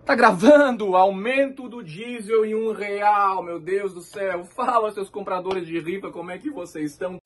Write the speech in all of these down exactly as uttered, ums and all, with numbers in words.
Tá gravando? Aumento do diesel em um real, meu Deus do céu. Fala, seus compradores de rifa, como é que vocês estão?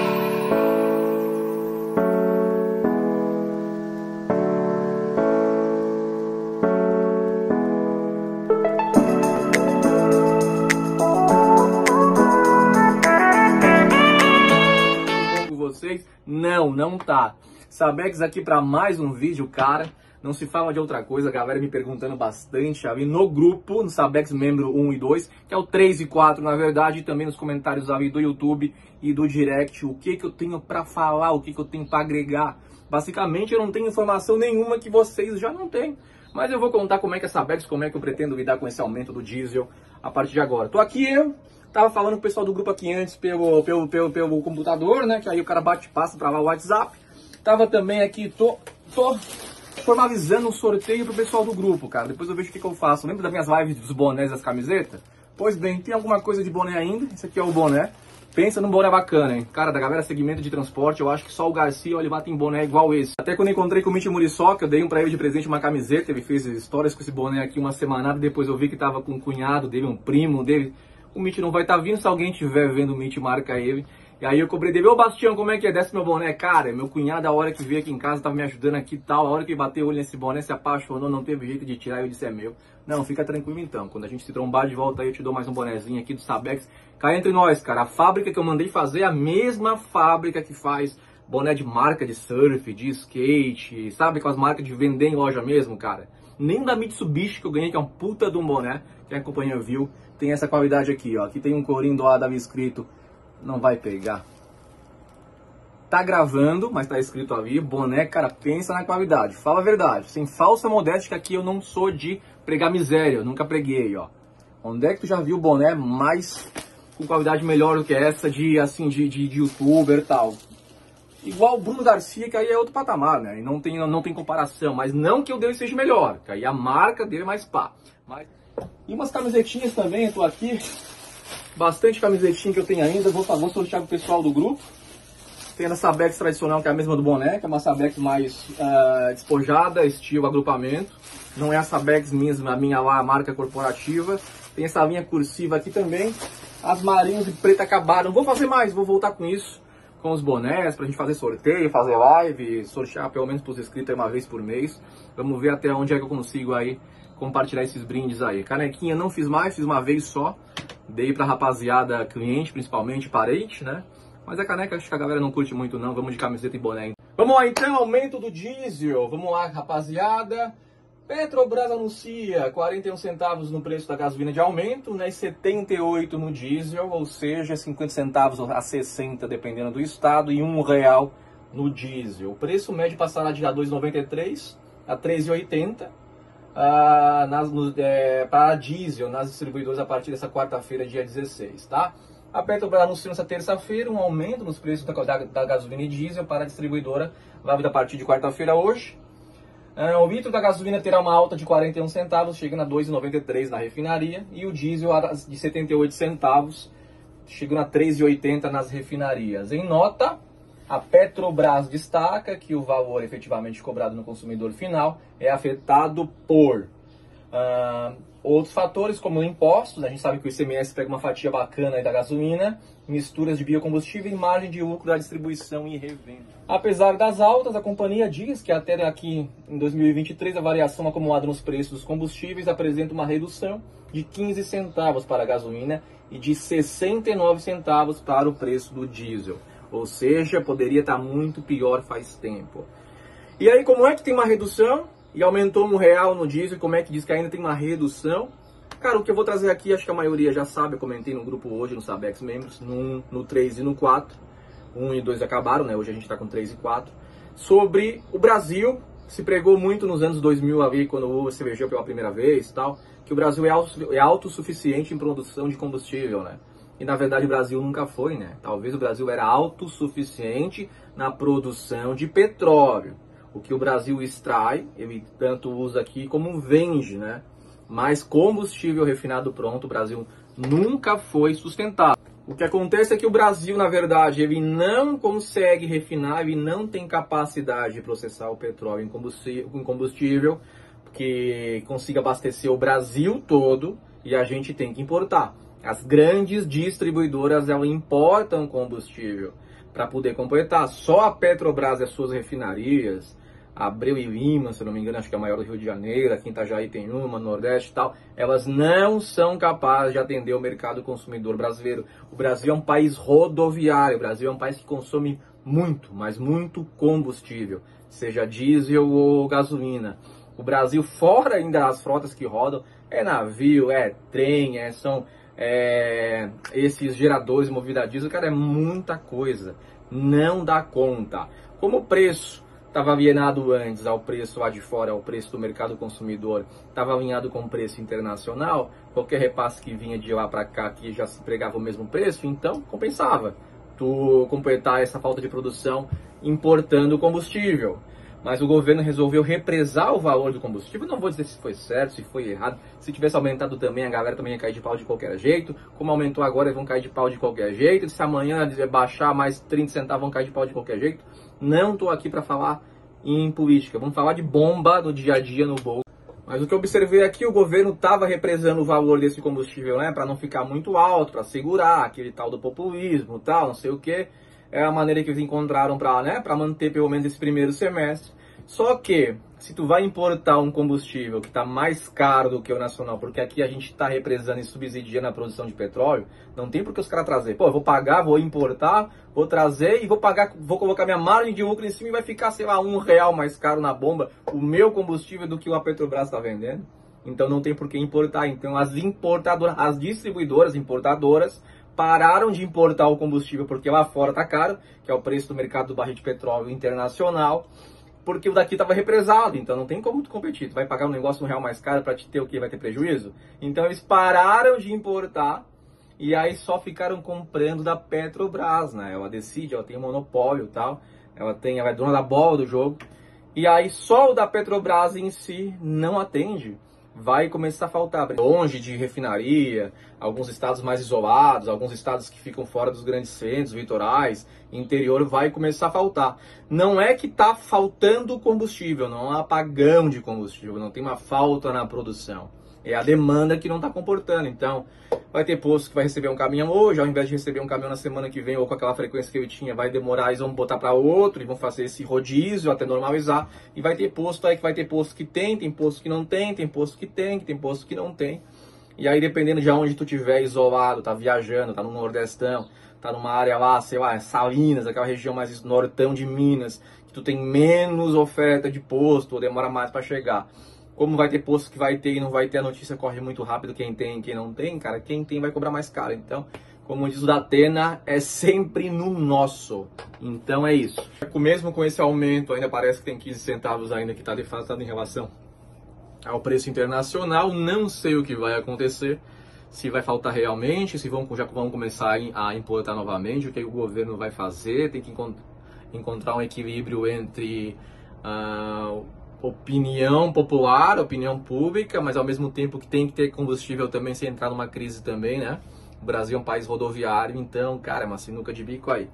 Com vocês? Não, não tá. Sabex aqui para mais um vídeo, cara. Não se fala de outra coisa, a galera me perguntando bastante ali no grupo, no Sabex Membro um e dois, que é o três e quatro, na verdade, e também nos comentários ali do YouTube e do Direct, o que que eu tenho para falar, o que que eu tenho para agregar. Basicamente, eu não tenho informação nenhuma que vocês já não têm, mas eu vou contar como é que é a Sabex, como é que eu pretendo lidar com esse aumento do diesel a partir de agora. Tô aqui eu, tava falando com o pessoal do grupo aqui antes pelo, pelo, pelo, pelo computador, né, que aí o cara bate e passa para lá o WhatsApp. Tava também aqui, tô... tô... formalizando um sorteio pro pessoal do grupo, cara. Depois eu vejo o que, que eu faço. Lembra das minhas lives dos bonés e das camisetas? Pois bem, tem alguma coisa de boné ainda. Esse aqui é o boné. Pensa num boné bacana, hein? Cara, da galera segmento de transporte, eu acho que só o Garcia, olha, lá tem boné igual esse. Até quando eu encontrei com o Mitch Muriçoca, eu dei um pra ele de presente uma camiseta. Ele fez histórias com esse boné aqui uma semanada. Depois eu vi que tava com um cunhado dele, um primo dele. O Mitch não vai estar tá vindo. Se alguém tiver vendo o Mitch, marca ele. E aí eu cobrei dele, ô Bastião, como é que é? Desce meu boné. Cara, meu cunhado, a hora que veio aqui em casa, tava me ajudando aqui e tal. A hora que ele bateu o olho nesse boné, se apaixonou, não teve jeito de tirar, eu disse, é meu. Não, fica tranquilo então. Quando a gente se trombar de volta aí, eu te dou mais um bonezinho aqui do Sabex. Cá entre nós, cara, a fábrica que eu mandei fazer é a mesma fábrica que faz boné de marca de surf, de skate, sabe? Com as marcas de vender em loja mesmo, cara. Nem da Mitsubishi que eu ganhei, que é um puta de um boné, que a companhia viu, tem essa qualidade aqui, ó. Aqui tem um corinho dourado ali escrito. Não vai pegar. Tá gravando, mas tá escrito ali, boné, cara, pensa na qualidade. Fala a verdade, sem falsa modéstia, que aqui eu não sou de pregar miséria, eu nunca preguei, ó. Onde é que tu já viu boné mais com qualidade melhor do que essa de, assim, de, de, de youtuber e tal? Igual o Bruno Garcia, que aí é outro patamar, né? E não tem, não tem comparação, mas não que o dele seja melhor, que aí a marca dele é mais pá. Mas... E umas camisetinhas também, eu tô aqui... Bastante camisetinha que eu tenho ainda, vou, vou sortear pro pessoal do grupo. Tem a Sabex tradicional, que é a mesma do boné, que é uma Sabex mais uh, despojada, estilo agrupamento. Não é a Sabex mesmo, a minha lá, a marca corporativa. Tem essa linha cursiva aqui também. As marinhas de preto acabaram. Vou fazer mais, vou voltar com isso, com os bonés, pra gente fazer sorteio, fazer live, sortear pelo menos pros inscritos aí uma vez por mês. Vamos ver até onde é que eu consigo aí compartilhar esses brindes aí. Canequinha não fiz mais, fiz uma vez só. Dei pra rapaziada, cliente, principalmente, parente, né? Mas a caneca acho que a galera não curte muito não, vamos de camiseta e boné. Vamos lá então, aumento do diesel. Vamos lá, rapaziada. Petrobras anuncia quarenta e um centavos no preço da gasolina de aumento, né? setenta e oito no diesel, ou seja, cinquenta centavos a sessenta, dependendo do estado, e um real no diesel. O preço médio passará de dois reais e noventa e três a três reais e oitenta. Ah, nas, no, é, para diesel nas distribuidoras a partir dessa quarta-feira, dia dezesseis, tá? A Petrobras anunciou nessa terça-feira um aumento nos preços da, da, da gasolina e diesel para a distribuidora, válida a partir de quarta-feira hoje. Ah, o litro da gasolina terá uma alta de quarenta e um centavos, chegando a dois reais e noventa e três na refinaria, e o diesel de setenta e oito centavos, chegando a três reais e oitenta nas refinarias. Em nota, a Petrobras destaca que o valor efetivamente cobrado no consumidor final é afetado por uh, outros fatores, como impostos. A gente sabe que o I C M S pega uma fatia bacana aí da gasolina, misturas de biocombustível e margem de lucro da distribuição e revenda. Apesar das altas, a companhia diz que até aqui em dois mil e vinte e três a variação acumulada nos preços dos combustíveis apresenta uma redução de quinze centavos para a gasolina e de sessenta e nove centavos para o preço do diesel. Ou seja, poderia estar muito pior faz tempo. E aí, como é que tem uma redução? E aumentou um real no diesel, como é que diz que ainda tem uma redução? Cara, o que eu vou trazer aqui, acho que a maioria já sabe, eu comentei no grupo hoje, no Sabex Membros, no um, no três e no quatro. um e dois acabaram, né? Hoje a gente está com três e quatro. Sobre o Brasil, se pregou muito nos anos dois mil ali, quando você veio pela primeira vez e tal, que o Brasil é, auto, é autossuficiente em produção de combustível, né? E na verdade o Brasil nunca foi, né? Talvez o Brasil era autossuficiente na produção de petróleo. O que o Brasil extrai, ele tanto usa aqui como vende, né? Mas combustível refinado pronto, o Brasil nunca foi sustentável. O que acontece é que o Brasil, na verdade, ele não consegue refinar, ele não tem capacidade de processar o petróleo em combustível, que consiga abastecer o Brasil todo e a gente tem que importar. As grandes distribuidoras, elas importam combustível para poder completar. Só a Petrobras e as suas refinarias, Abreu e Lima, se não me engano, acho que é a maior do Rio de Janeiro, aqui em Itajaí tem uma, no Nordeste e tal, elas não são capazes de atender o mercado consumidor brasileiro. O Brasil é um país rodoviário, o Brasil é um país que consome muito, mas muito combustível, seja diesel ou gasolina. O Brasil, fora ainda as frotas que rodam, é navio, é trem, é, são é, esses geradores movidos a diesel, cara, é muita coisa, não dá conta. Como o preço estava alinhado antes ao preço lá de fora, ao preço do mercado consumidor, estava alinhado com o preço internacional, qualquer repasse que vinha de lá para cá que já se pregava o mesmo preço, então compensava tu completar essa falta de produção importando combustível. Mas o governo resolveu represar o valor do combustível. Não vou dizer se foi certo, se foi errado. Se tivesse aumentado também, a galera também ia cair de pau de qualquer jeito. Como aumentou agora, eles vão cair de pau de qualquer jeito. Se amanhã baixar mais trinta centavos, vão cair de pau de qualquer jeito. Não estou aqui para falar em política. Vamos falar de bomba do dia a dia no bolso. Mas o que eu observei aqui, o governo estava represando o valor desse combustível, né? Para não ficar muito alto, para segurar aquele tal do populismo, tal, não sei o que. É a maneira que eles encontraram para, né, para manter pelo menos esse primeiro semestre. Só que, se tu vai importar um combustível que está mais caro do que o nacional, porque aqui a gente está represando e subsidiando a produção de petróleo, não tem por que os caras trazer. Pô, eu vou pagar, vou importar, vou trazer e vou pagar, vou colocar minha margem de lucro em cima e vai ficar, sei lá, um real mais caro na bomba o meu combustível do que a Petrobras está vendendo. Então não tem por que importar. Então as importadoras, as distribuidoras importadoras, pararam de importar o combustível porque lá fora está caro, que é o preço do mercado do barril de petróleo internacional, porque o daqui estava represado, então não tem como tu competir. Tu vai pagar um negócio um real mais caro para te ter o que? Vai ter prejuízo? Então eles pararam de importar e aí só ficaram comprando da Petrobras, né? Ela decide, ela tem um monopólio e tal, ela, tem, ela é dona da bola do jogo, e aí só o da Petrobras em si não atende. Vai começar a faltar, longe de refinaria, alguns estados mais isolados, alguns estados que ficam fora dos grandes centros, litorais, interior, vai começar a faltar. Não é que está faltando combustível, não há apagão de combustível, não tem uma falta na produção. É a demanda que não está comportando. Então, vai ter posto que vai receber um caminhão hoje, ao invés de receber um caminhão na semana que vem, ou com aquela frequência que eu tinha, vai demorar, eles vão botar para outro, e vão fazer esse rodízio até normalizar. E vai ter posto aí que vai ter posto que tem, tem posto que não tem, tem posto que tem, tem posto que não tem. E aí, dependendo de onde tu estiver isolado, tá viajando, tá no Nordestão, tá numa área lá, sei lá, Salinas, aquela região mais nortão de Minas, que tu tem menos oferta de posto, ou demora mais para chegar. Como vai ter posto que vai ter e não vai ter, a notícia corre muito rápido, quem tem e quem não tem, cara, quem tem vai cobrar mais caro. Então, como diz o Datena, é sempre no nosso. Então é isso. Mesmo com esse aumento, ainda parece que tem quinze centavos ainda que está defasado em relação ao preço internacional. Não sei o que vai acontecer, se vai faltar realmente, se vão, já vão começar a importar novamente, o que o governo vai fazer. Tem que encontrar um equilíbrio entre Uh, opinião popular, opinião pública, mas ao mesmo tempo que tem que ter combustível também sem entrar numa crise também, né? O Brasil é um país rodoviário, então, cara, é uma sinuca de bico aí.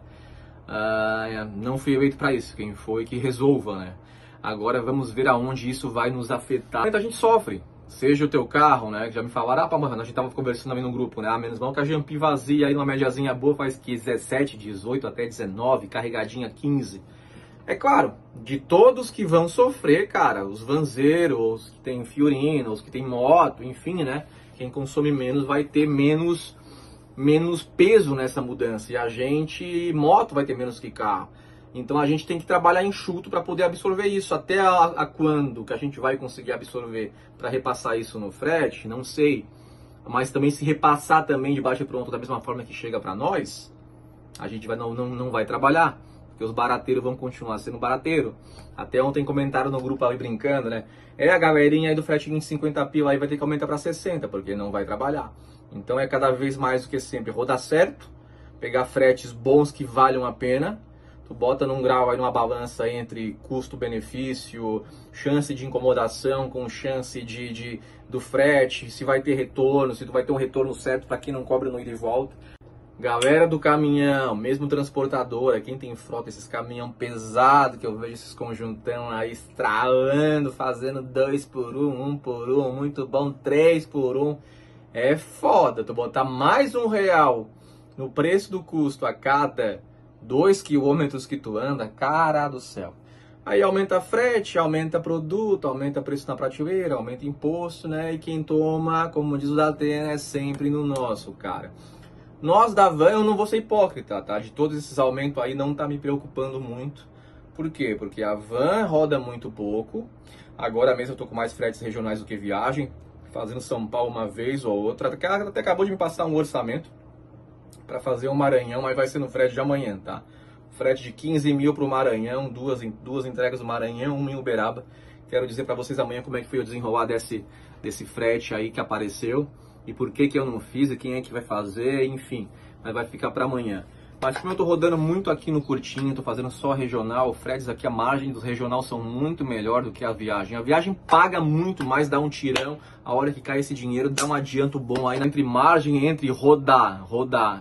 Uh, não fui eleito para isso, quem foi que resolva, né? Agora vamos ver aonde isso vai nos afetar. Muita gente sofre, seja o teu carro, né? Já me falaram, ah, pá, mano, a gente tava conversando ali no grupo, né? Ah, menos mal que a Jampi vazia aí numa médiazinha boa faz dezessete, dezoito até dezenove, carregadinha quinze. É claro, de todos que vão sofrer, cara, os vanzeiros, os que tem Fiorino, os que tem moto, enfim, né? Quem consome menos vai ter menos, menos peso nessa mudança. E a gente, moto vai ter menos que carro. Então a gente tem que trabalhar enxuto para poder absorver isso. Até a, a quando que a gente vai conseguir absorver para repassar isso no frete, não sei. Mas também se repassar também de bate pronto da mesma forma que chega para nós, a gente vai, não, não, não vai trabalhar. Porque os barateiros vão continuar sendo barateiro. Até ontem comentaram no grupo ali brincando, né? É, a galerinha aí do frete em cinquenta pila aí vai ter que aumentar para sessenta, porque não vai trabalhar. Então é cada vez mais do que sempre rodar certo, pegar fretes bons que valham a pena. Tu bota num grau aí, numa balança entre custo-benefício, chance de incomodação com chance de, de, do frete, se vai ter retorno, se tu vai ter um retorno certo para quem não cobra no ida e volta. Galera do caminhão, mesmo transportadora, quem tem frota, esses caminhão pesado que eu vejo esses conjuntão aí estralando, fazendo dois por um, um por um, muito bom, três por um. É foda, tu botar mais um real no preço do custo a cada dois quilômetros que tu anda, cara do céu. Aí aumenta frete, aumenta produto, aumenta preço na prateleira, aumenta imposto, né? E quem toma, como diz o Datena, é sempre no nosso, cara. Nós da Van, eu não vou ser hipócrita, tá? De todos esses aumentos aí não tá me preocupando muito. Por quê? Porque a Van roda muito pouco. Agora mesmo eu tô com mais fretes regionais do que viagem, fazendo São Paulo uma vez ou outra. Até, até acabou de me passar um orçamento para fazer um Maranhão, mas vai ser no frete de amanhã, tá? Frete de quinze mil pro Maranhão, duas, duas entregas do Maranhão, uma em Uberaba. Quero dizer para vocês amanhã como é que foi o desenrolar desse, desse frete aí que apareceu. E por que que eu não fiz, e quem é que vai fazer, enfim, mas vai ficar para amanhã. Mas como eu tô rodando muito aqui no curtinho, tô fazendo só regional, fretes aqui, a margem dos regional são muito melhor do que a viagem. A viagem paga muito mais, dá um tirão, a hora que cai esse dinheiro dá um adianto bom aí entre margem, entre rodar, rodar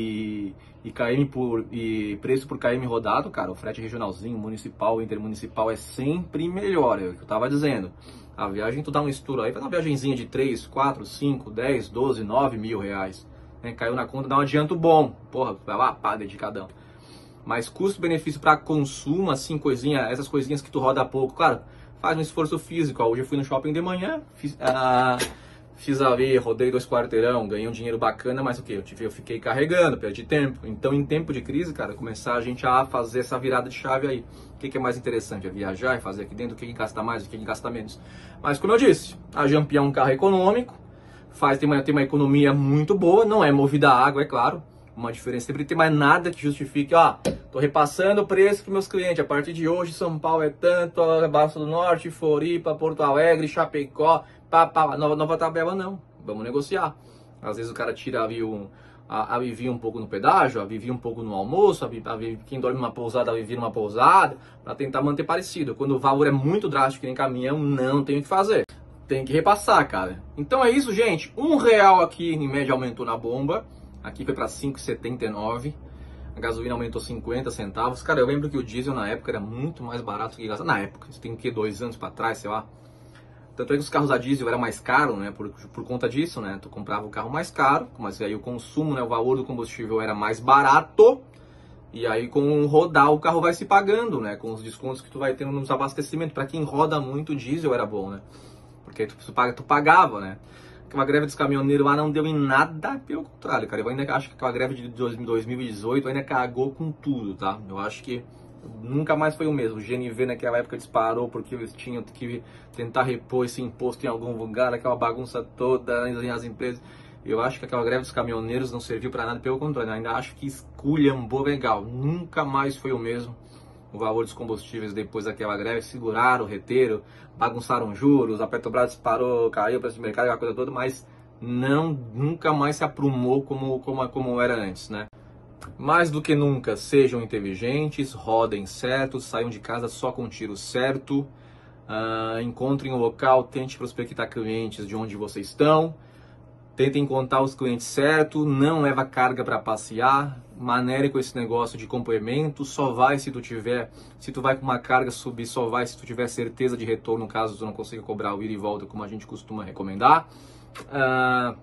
e, e K M por, e preço por K M rodado, cara, o frete regionalzinho, municipal, intermunicipal é sempre melhor, é o que eu tava dizendo. A viagem, tu dá um estouro aí, faz uma viagenzinha de três, quatro, cinco, dez, doze, nove mil reais. Né? Caiu na conta, dá um adianto bom. Porra, vai lá, pá, dedicadão. Mas custo-benefício para consumo, assim, coisinha, essas coisinhas que tu roda pouco, claro, faz um esforço físico. Ó, hoje eu fui no shopping de manhã, fiz, ah, fiz ali, rodei dois quarteirão, ganhei um dinheiro bacana, mas o que? Eu, tive, eu fiquei carregando, perdi tempo. Então, em tempo de crise, cara, começar a gente a fazer essa virada de chave aí. O que, que é mais interessante? É viajar, é fazer aqui dentro, o que, que gasta mais, o que, que gasta menos. Mas, como eu disse, a Jampi é um carro econômico, faz, tem, uma, tem uma economia muito boa, não é movida a água, é claro. Uma diferença sempre tem mais nada que justifique, ó, tô repassando o preço para meus clientes, a partir de hoje São Paulo é tanto, Barça do Norte, Floripa, Porto Alegre, Chapecó, pá, pá, nova, nova tabela não, vamos negociar. Às vezes o cara tira ali um, a, a vivia um pouco no pedágio, a vivia um pouco no almoço, a, a, quem dorme numa pousada, a vivia numa pousada, para tentar manter parecido. Quando o valor é muito drástico, que nem caminhão, não tem o que fazer. Tem que repassar, cara. Então é isso, gente, um real aqui em média aumentou na bomba. Aqui foi para cinco reais e setenta e nove centavos. A gasolina aumentou cinquenta centavos. Cara, eu lembro que o diesel na época era muito mais barato que gasolina. Na época, isso tem o que, dois anos para trás, sei lá. Tanto é que os carros a diesel era mais caro, né? Por, por conta disso, né? Tu comprava o carro mais caro, mas aí o consumo, né? O valor do combustível era mais barato. E aí com rodar o carro vai se pagando, né? Com os descontos que tu vai tendo nos abastecimentos. Para quem roda muito, diesel era bom, né? Porque tu, tu, tu pagava, né? Aquela greve dos caminhoneiros lá não deu em nada, pelo contrário, cara. Eu ainda acho que aquela greve de dois mil e dezoito ainda cagou com tudo, tá? Eu acho que nunca mais foi o mesmo. O G N V naquela época disparou porque eles tinham que tentar repor esse imposto em algum lugar, aquela bagunça toda nas empresas. Eu acho que aquela greve dos caminhoneiros não serviu para nada, pelo contrário. Eu ainda acho que esculhambou legal. Nunca mais foi o mesmo. O valor dos combustíveis depois daquela greve, seguraram, reteram, bagunçaram juros, a Petrobras parou, caiu o preço de mercado, aquela coisa toda, mas não, nunca mais se aprumou como, como, como era antes, né? Mais do que nunca, sejam inteligentes, rodem certo, saiam de casa só com o tiro certo, uh, encontrem o local, tente prospectar clientes de onde vocês estão, tentem contar os clientes certo, não leva carga para passear, manere com esse negócio de complemento, só vai se tu tiver, se tu vai com uma carga subir, só vai se tu tiver certeza de retorno, caso tu não consiga cobrar o ida e volta, como a gente costuma recomendar. Uh,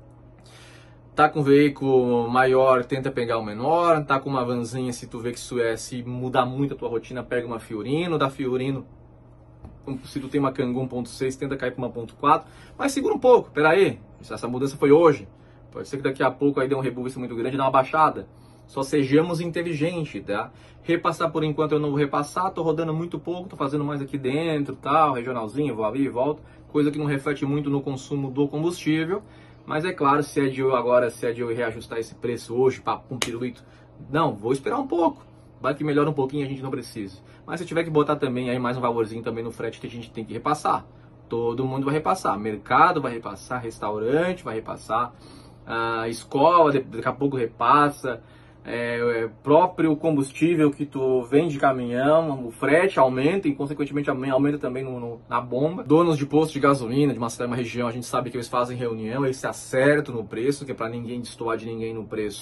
tá com um veículo maior, tenta pegar o menor, tá com uma vanzinha, se tu vê que isso é, se mudar muito a tua rotina, pega uma Fiorino, da Fiorino, se tu tem uma Kangoo um ponto seis, tenta cair para uma um ponto quatro, mas segura um pouco, peraí, essa mudança foi hoje, pode ser que daqui a pouco aí dê um rebuliço muito grande e dá uma baixada. Só sejamos inteligentes, tá? Repassar por enquanto eu não vou repassar, tô rodando muito pouco, tô fazendo mais aqui dentro, tal, regionalzinho, vou ali e volto, coisa que não reflete muito no consumo do combustível, mas é claro, se é de eu agora, se é de eu reajustar esse preço hoje, para um pirulito, não, vou esperar um pouco, vai que melhora um pouquinho, a gente não precisa. Mas se tiver que botar também aí mais um valorzinho também no frete que a gente tem que repassar, todo mundo vai repassar, mercado vai repassar, restaurante vai repassar, a escola daqui a pouco repassa, é, é, próprio combustível que tu vende de caminhão, o frete aumenta e consequentemente aumenta também no, no, na bomba. Donos de posto de gasolina de uma certa região, a gente sabe que eles fazem reunião, eles se acertam no preço, que é para ninguém destoar de ninguém no preço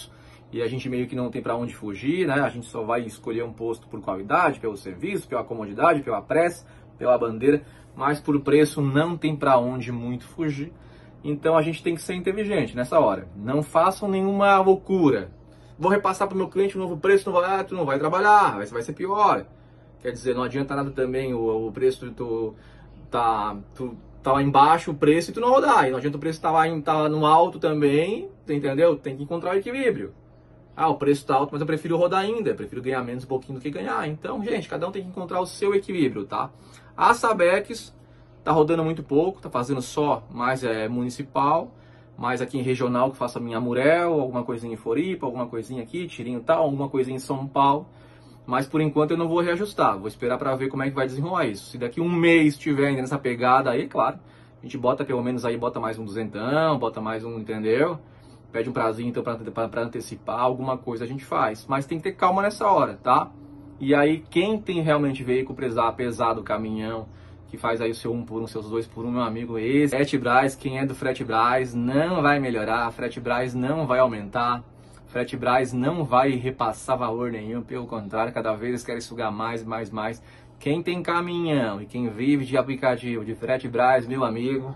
e a gente meio que não tem para onde fugir, né? A gente só vai escolher um posto por qualidade, pelo serviço, pela comodidade, pela pressa, pela bandeira, mas por preço não tem para onde muito fugir. Então a gente tem que ser inteligente nessa hora. Não façam nenhuma loucura. Vou repassar para o meu cliente um novo preço, não vai, tu não vai trabalhar, vai, vai ser pior. Quer dizer, não adianta nada também o, o preço tu tá, tu tá lá embaixo o preço e tu não rodar. E não adianta o preço estar tá lá, tá lá no alto também, entendeu? Tem que encontrar o equilíbrio. Ah, o preço tá alto, mas eu prefiro rodar ainda, eu prefiro ganhar menos um pouquinho do que ganhar. Então, gente, cada um tem que encontrar o seu equilíbrio, tá? A Sabex tá rodando muito pouco, tá fazendo só mais é, municipal, mais aqui em regional que faço a minha Murel, alguma coisinha em Floripa, alguma coisinha aqui, Tirinho tal, alguma coisinha em São Paulo. Mas por enquanto eu não vou reajustar, vou esperar para ver como é que vai desenrolar isso. Se daqui um mês estiver ainda nessa pegada aí, claro, a gente bota pelo menos aí, bota mais um duzentão, bota mais um, entendeu? Pede um prazinho então para antecipar, alguma coisa a gente faz. Mas tem que ter calma nessa hora, tá? E aí quem tem realmente veículo pesado, pesado, caminhão, que faz aí o seu um por um, seus dois por um, meu amigo, esse Fretebras, quem é do Fretebras não vai melhorar, Fretebras não vai aumentar. Fretebras não vai repassar valor nenhum, pelo contrário, cada vez eles querem sugar mais, mais, mais. Quem tem caminhão e quem vive de aplicativo de Fretebras, meu amigo,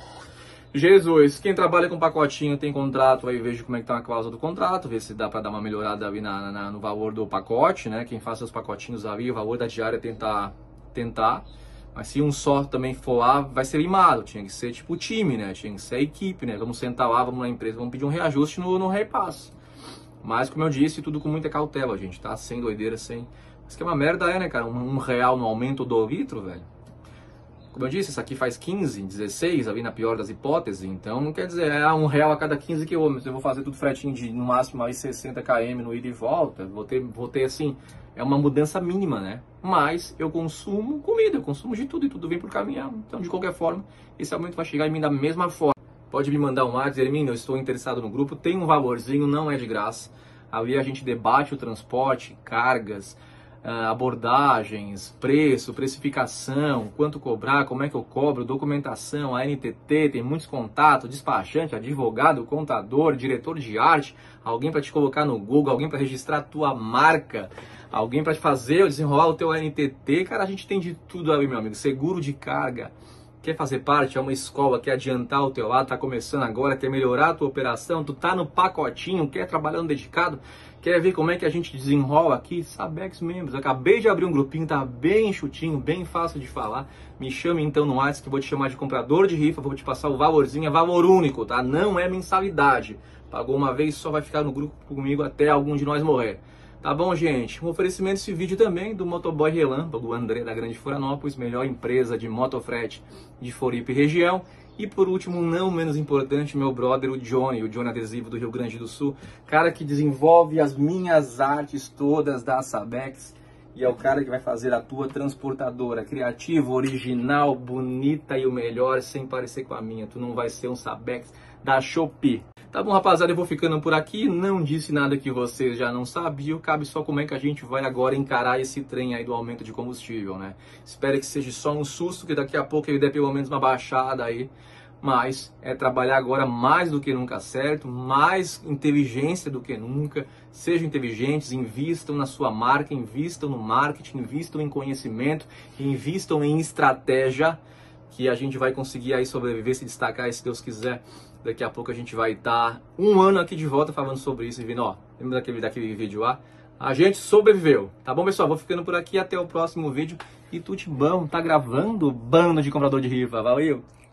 Jesus, quem trabalha com pacotinho tem contrato, aí vejo como é que tá a cláusula do contrato, ver se dá para dar uma melhorada ali na, na, no valor do pacote, né? Quem faz seus pacotinhos ali, o valor da diária tentar, tentar. Mas se um só também for lá, vai ser limado, tinha que ser tipo time, né? Tinha que ser a equipe, né? Vamos sentar lá, vamos na empresa, vamos pedir um reajuste no, no repasse. Mas, como eu disse, tudo com muita cautela, gente, tá? Sem doideira, sem... Isso que é uma merda, é, né, cara? Um, um real no aumento do litro, velho. Como eu disse, isso aqui faz quinze, dezesseis, ali na pior das hipóteses. Então, não quer dizer, é um real a cada quinze quilômetros. Eu vou fazer tudo fretinho de, no máximo, aí sessenta quilômetros no ida e volta. Vou ter, vou ter, assim, é uma mudança mínima, né? Mas eu consumo comida, eu consumo de tudo e tudo vem por caminhão. Então, de qualquer forma, esse aumento vai chegar em mim da mesma forma. Pode me mandar um WhatsApp, Hermínio, eu estou interessado no grupo, tem um valorzinho, não é de graça. Ali a gente debate o transporte, cargas, abordagens, preço, precificação, quanto cobrar, como é que eu cobro, documentação, a N T T, tem muitos contatos, despachante, advogado, contador, diretor de arte, alguém para te colocar no Google, alguém para registrar a tua marca, alguém para te fazer, desenrolar o teu N T T, cara, a gente tem de tudo ali, meu amigo, seguro de carga. Quer fazer parte, é uma escola, quer adiantar o teu lado, tá começando agora, quer melhorar a tua operação, tu tá no pacotinho, quer trabalhar no dedicado, quer ver como é que a gente desenrola aqui? Sabex Membros, acabei de abrir um grupinho, tá bem enxutinho, bem fácil de falar, me chame então no WhatsApp que eu vou te chamar de comprador de rifa, vou te passar o valorzinho, é valor único, tá? Não é mensalidade, pagou uma vez só vai ficar no grupo comigo até algum de nós morrer. Tá bom, gente? Um oferecimento desse vídeo também do Motoboy Relâmpago, André da Grande Florianópolis, melhor empresa de motofrete de Floripa e região. E por último, não menos importante, meu brother, o Johnny, o Johnny Adesivo do Rio Grande do Sul, cara que desenvolve as minhas artes todas da Sabex e é o cara que vai fazer a tua transportadora criativa, original, bonita e o melhor, sem parecer com a minha. Tu não vai ser um Sabex da Shopee. Tá bom, rapaziada, eu vou ficando por aqui, não disse nada que vocês já não sabiam, cabe só como é que a gente vai agora encarar esse trem aí do aumento de combustível, né? Espero que seja só um susto, que daqui a pouco ele dê pelo menos uma baixada aí, mas é trabalhar agora mais do que nunca certo, mais inteligência do que nunca, sejam inteligentes, invistam na sua marca, invistam no marketing, invistam em conhecimento, invistam em estratégia, que a gente vai conseguir aí sobreviver, se destacar, se Deus quiser. Daqui a pouco a gente vai estar um ano aqui de volta falando sobre isso e vindo, ó, lembra daquele, daquele vídeo lá? A gente sobreviveu. Tá bom, pessoal? Vou ficando por aqui, até o próximo vídeo. E tudo bom, tá gravando? Bando de comprador de rifa, valeu!